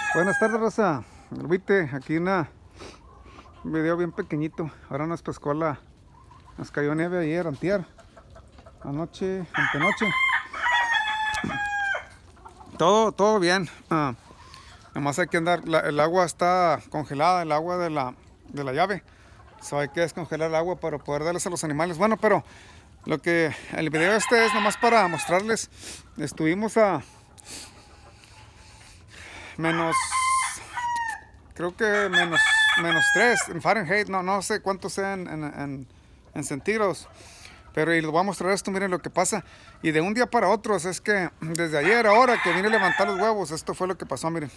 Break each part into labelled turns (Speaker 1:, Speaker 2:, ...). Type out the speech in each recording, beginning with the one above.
Speaker 1: Buenas tardes, raza. Viste, aquí un video bien pequeñito. Ahora nos pescó nos cayó nieve ayer, antier, anoche, antenoche. Todo bien. Nomás hay que andar, el agua está congelada, el agua de la llave. Hay que descongelar el agua para poder darles a los animales. Bueno, pero el video este es nomás para mostrarles. Estuvimos a menos, creo que menos 3 en Fahrenheit, no sé cuánto sea en centígrados. Pero y les voy a mostrar esto, miren lo que pasa. Y de un día para otro, es que desde ayer, ahora que vine a levantar los huevos, esto fue lo que pasó, miren.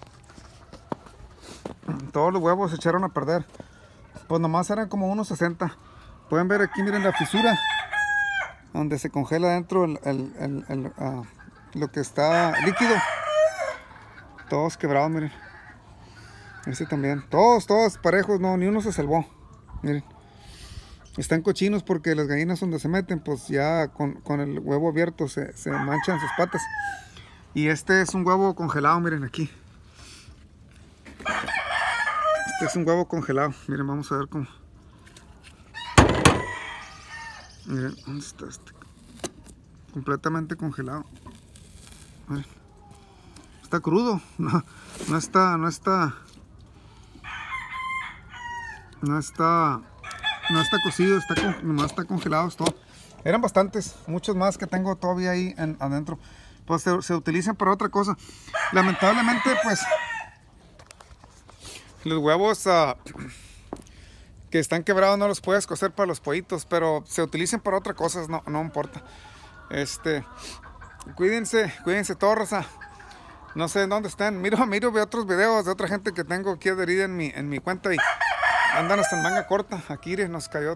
Speaker 1: Todos los huevos se echaron a perder. Pues nomás eran como unos 60. Pueden ver aquí, miren la fisura, donde se congela dentro lo que está líquido. Todos quebrados, miren. Este también. Todos parejos, no, ni uno se salvó. Miren. Están cochinos porque las gallinas donde se meten, pues ya con el huevo abierto se manchan sus patas. Y este es un huevo congelado, miren aquí. Este es un huevo congelado. Miren, vamos a ver cómo. Miren, ¿dónde está este? Completamente congelado. Miren. Está crudo. No está cocido, nomás está congelado, es todo. Eran bastantes, muchos más que tengo todavía ahí adentro. Pues se utilizan para otra cosa. Lamentablemente, pues los huevos que están quebrados no los puedes cocer para los pollitos, pero se utilizan para otra cosa, no importa. Cuídense todo, raza. No sé en dónde estén. Miro veo otros videos de otra gente que tengo aquí adherida en mi cuenta y andan hasta en manga corta. Aquí nos cayó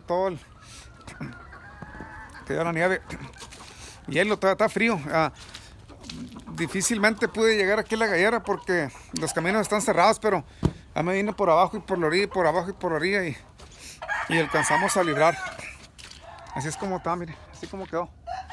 Speaker 1: cayó la nieve. Hielo, todavía está frío. Difícilmente pude llegar aquí a la gallera porque los caminos están cerrados, pero me vine por abajo y por la orilla, por abajo y por la orilla y alcanzamos a librar. Así es como está, mire, así como quedó.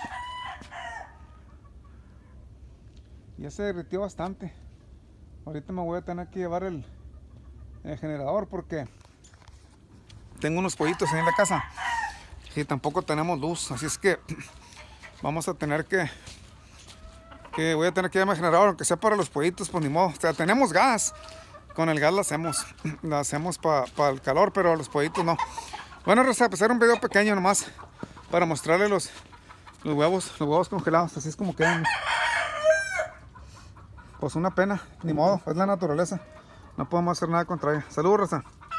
Speaker 1: Ya se derritió bastante. Ahorita me voy a tener que llevar el generador porque tengo unos pollitos ahí en la casa y tampoco tenemos luz, así es que vamos a tener voy a tener que llevarme el generador, aunque sea para los pollitos, pues ni modo. O sea, tenemos gas, con el gas la hacemos para el calor, pero los pollitos no. Bueno, raza, pues era un video pequeño nomás para mostrarles los huevos congelados, así es como quedan. Pues una pena, ni modo, es la naturaleza, no podemos hacer nada contra ella. Saludos, raza.